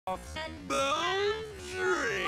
and boundary.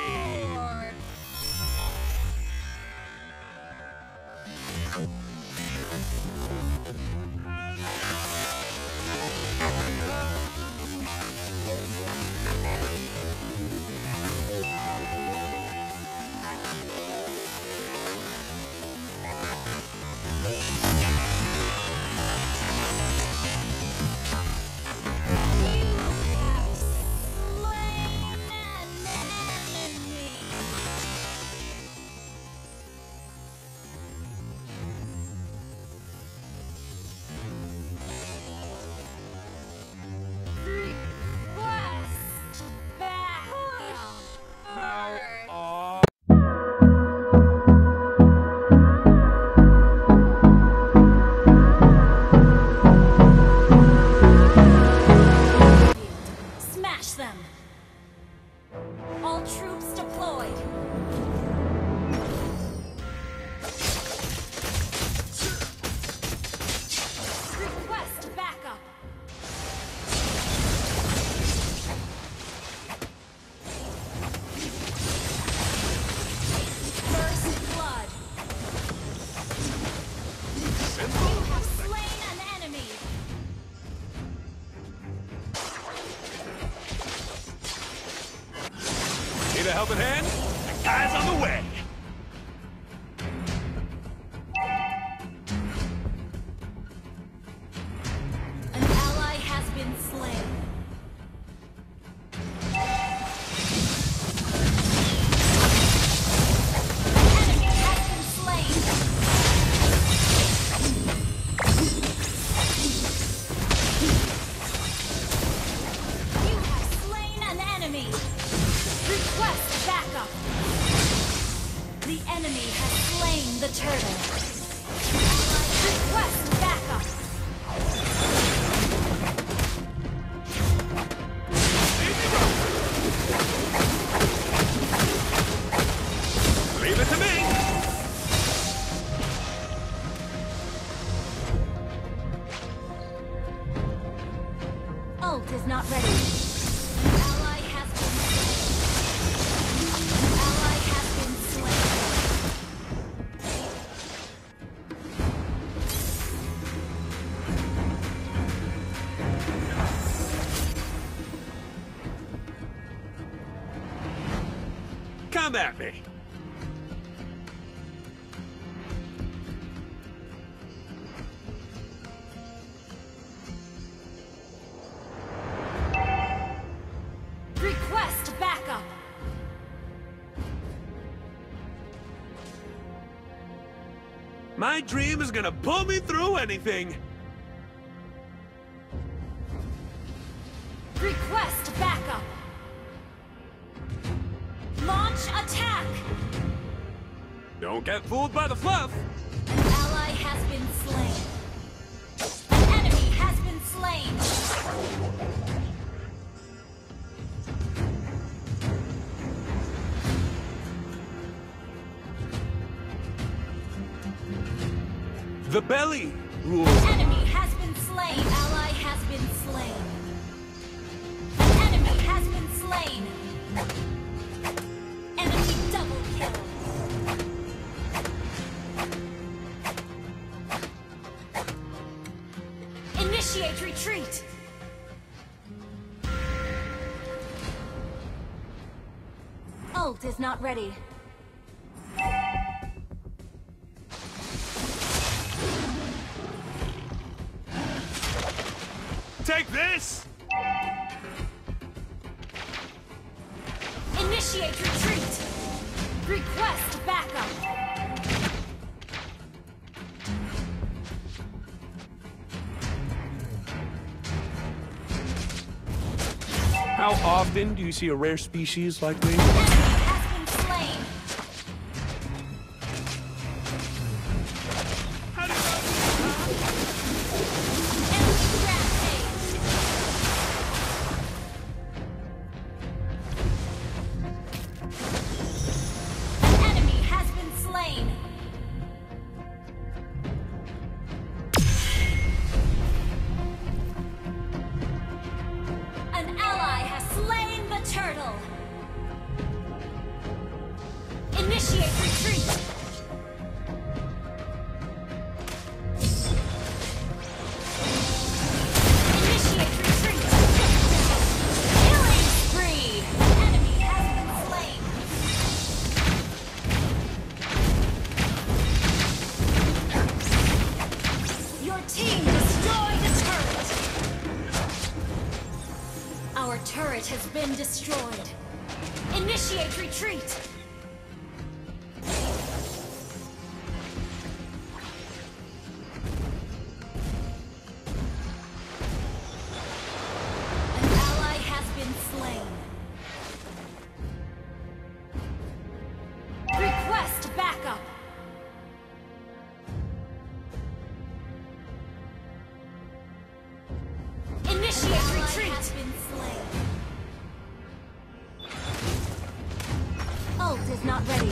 Need a helping hand? Akai's on the way! An ally has been slain. Enemy has been slain. You have slain an enemy. Request backup! The enemy has slain the turtle. Request backup! Leave it to me! Ult is not ready. Ally has been slain. Ally has been slain. Come at me! Request backup! My dream is gonna pull me through anything! Request backup! Launch attack! Don't get fooled by the fluff! An ally has been slain. An enemy has been slain. The belly rules. Enemy has been slain. Ally has been slain. An enemy has been slain. Enemy double kill. Initiate retreat. Ult is not ready. Take this! Initiate retreat. Request backup. How often do you see a rare species like me? Enemy has been slain. Enemy rampage. Enemy has been slain. An ally has slain the turtle! Initiate retreat! Initiate retreat! Killing spree! An enemy has been slain! Your team destroyed a turret! Our turret has been destroyed. Initiate retreat! An ally has been slain. Request backup! Initiate retreat! Has been slain. Ult is not ready.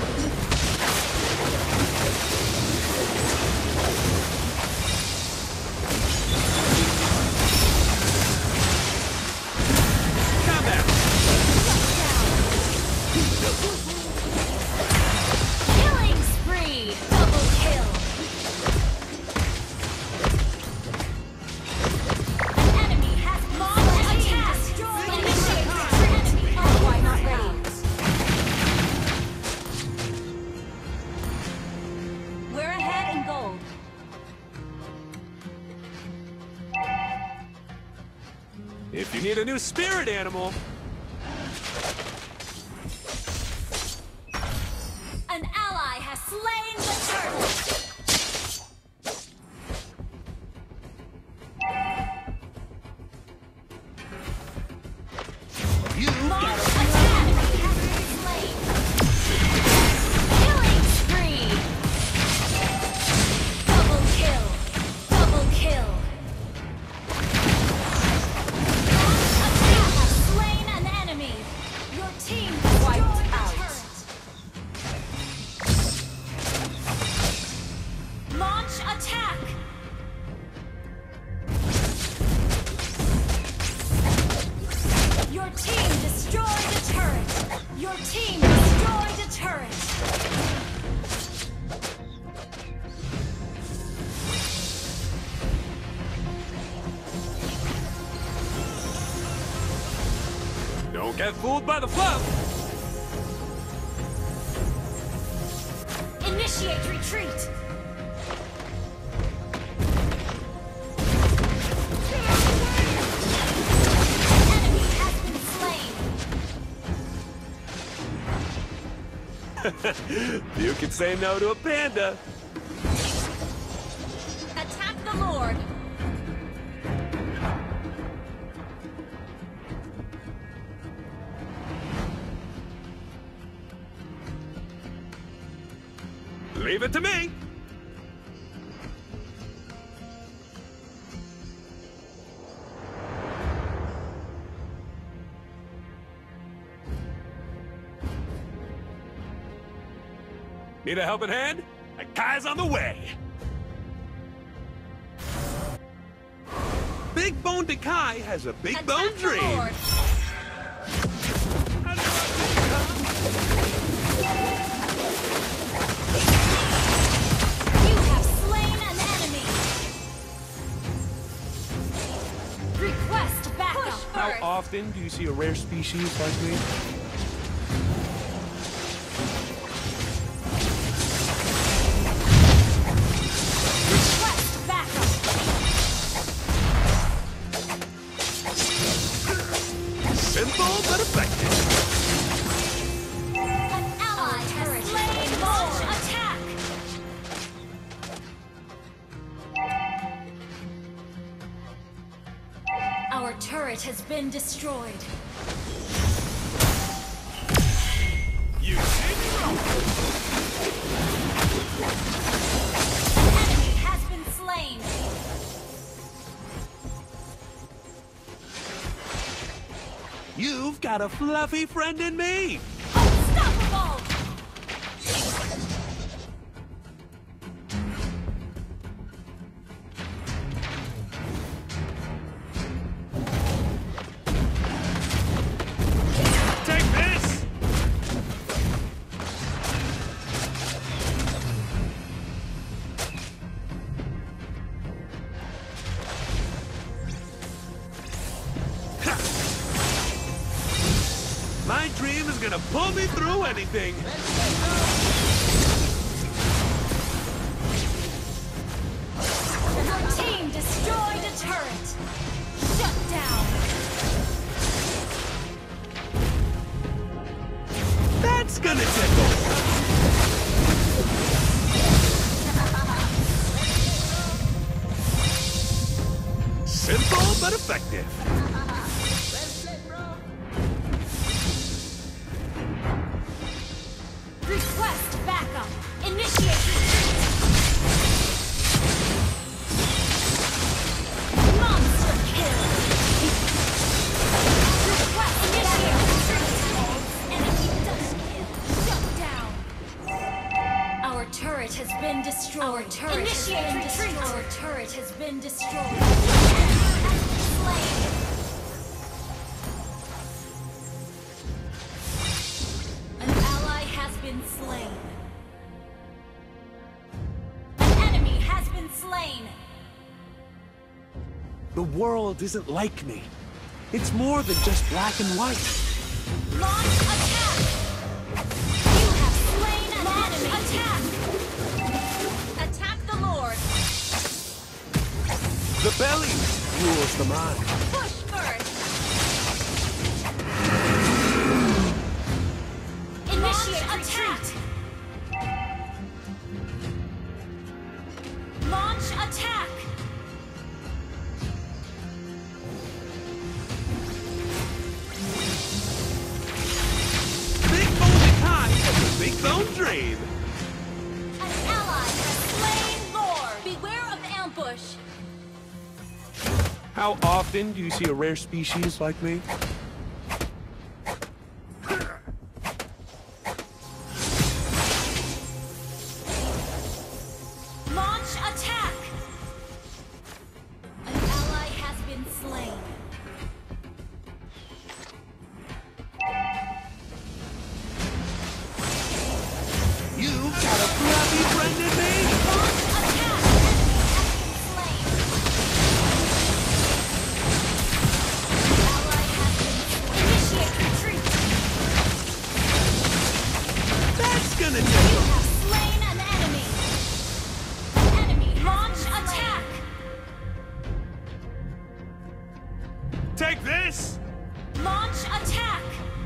Combat! Killing spree! Double kill! An enemy has launched attack! Initiate retreat! Why not ready? We're ahead in gold. If you need a new spirit animal, An ally has slain the turtle! Launch attack! Has been slain! Killing spree! Double kill! Double kill! Launch attack has slain an enemy! Your team wiped out! Launch attack! Your team destroyed a turret! Your team destroyed a turret! don't get fooled by the fluff! Initiate retreat! Enemy has been slain! You can say no to a panda. Attack the Lord! Leave it to me. Need a helping hand? Akai's on the way. Big Boned Akai has a big bone Attack the dream. Lord! You have slain an enemy! Request backup! Push How first! often do you see a rare species like me? Request backup! Simple but effective. An ally has slain! Launch attack! Our turret has been destroyed. You did wrong. An enemy has been slain. You've got a fluffy friend in me. Unstoppable! dream is gonna pull me through anything. Your team destroyed a turret. Shut down. That's gonna tickle. Simple but effective. Request backup. Initiate retreat. Monster kill. Request initiate retreat. Enemy double kill. Shut down. Our turret has been destroyed. Our turret initiate has been retreat. Destroyed. Our turret has been destroyed. Slain. Been slain. An enemy has been slain. The world isn't like me. It's more than just black and white. Launch attack. You have slain an enemy. Attack. Attack the Lord. The belly rules the mind. Push first. Initiate retreat. Launch attack. Big bone Akai has a big bone dream. An ally has slain Lord. Beware of ambush. How often do you see a rare species like me? Launch attack! An ally has been slain. You got a fluffy friend in me? Launch attack! Ally has been slain. Initiate retreat. That's gonna You tickle. have slain an enemy. Enemy launch attack. Take this! Launch attack.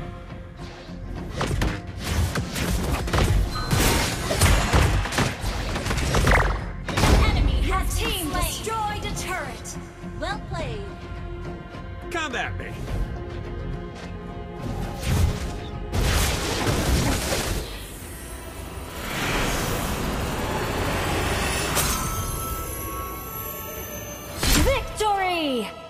Enemy has team destroyed a turret. Well played. Come at me. Victory!